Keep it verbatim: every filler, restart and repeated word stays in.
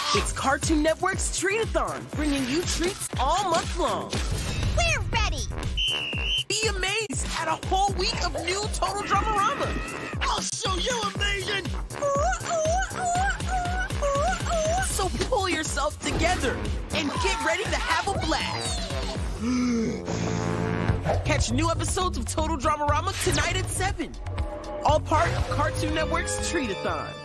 It's Cartoon Network's Treat-a-thon, bringing you treats all month long. We're ready! Be amazed at a whole week of new Total DramaRama. I'll show you amazing! Ooh, ooh, ooh, ooh, ooh, ooh. So pull yourself together and get ready to have a blast. Catch new episodes of Total DramaRama tonight at seven. All part of Cartoon Network's Treat-a-thon.